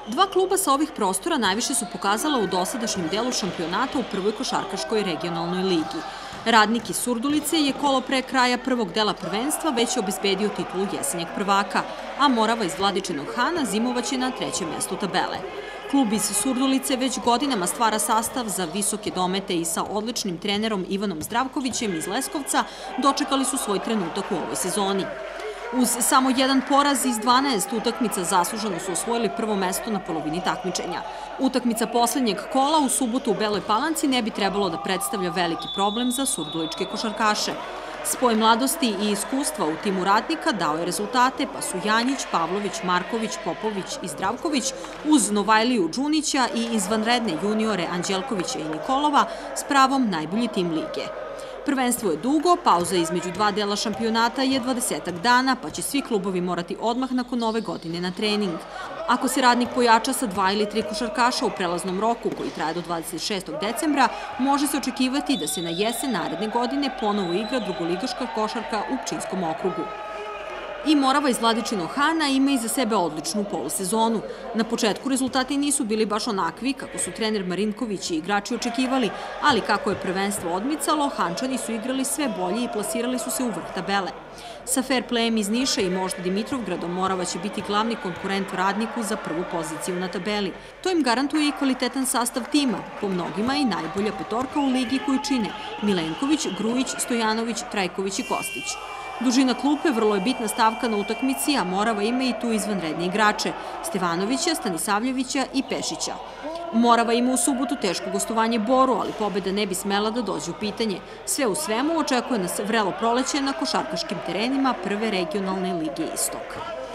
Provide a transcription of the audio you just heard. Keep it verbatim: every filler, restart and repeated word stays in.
Dva kluba sa ovih prostora najviše su pokazala u dosadašnjem delu šampionata u prvoj košarkaškoj regionalnoj ligi. Radnik iz Surdulice je kolo pre kraja prvog dela prvenstva već obezbedio titulu jesenjeg prvaka, a Morava iz Vladičinog Hana zimovaće na trećem mestu tabele. Klub iz Surdulice već godinama stvara sastav za visoke domete i sa odličnim trenerom Ivanom Zdravkovićem iz Leskovca dočekali su svoj trenutak u ovoj sezoni. Uz samo jedan poraz iz dvanaest utakmica zasluženo su osvojili prvo mesto na polovini takmičenja. Utakmica poslednjeg kola u subotu u Beloj Palanci ne bi trebalo da predstavlja veliki problem za surduličke košarkaše. Spoj mladosti i iskustva u timu Radnika dao je rezultate, pa su Janjić, Pavlović, Marković, Popović i Zdravković uz Novajliju Đunića i izvanredne juniore Anđelkovića i Nikolova s pravom najbolji tim lige. Prvenstvo je dugo, pauza između dva dela šampionata je dvadesetak dana, pa će svi klubovi morati odmah nakon nove godine na trening. Ako se Radnik pojača sa dva ili tri košarkaša u prelaznom roku, koji traje do dvadeset šestog decembra, može se očekivati da se na jesen naredne godine ponovo igra drugoligaška košarka u Pčinjskom okrugu. I Morava iz Vladičinog Hana ima iza sebe odličnu polusezonu. Na početku rezultati nisu bili baš onakvi kako su trener Marinković i igrači očekivali, ali kako je prvenstvo odmicalo, Hančani su igrali sve bolje i plasirali su se u vrh tabele. Sa fair playem iz Niša i možda Dimitrovgradom Morava će biti glavni konkurent Radniku za prvu poziciju na tabeli. To im garantuje i kvalitetan sastav tima, po mnogima i najbolja petorka u ligi koju čine Milenković, Grujić, Stojanović, Trajković i Kostić. Dužina klupe vrlo je bitna stavka na utakmici, a Morava ima i tu izvanredne igrače Stevanovića, Stanisavljevića i Pešića. Morava ima u subotu teško gostovanje Boru, ali pobeda ne bi smela da dođe u pitanje. Sve u svemu očekuje nas vrelo proleće na košarkaškim terenima prve regionalne lige Istok.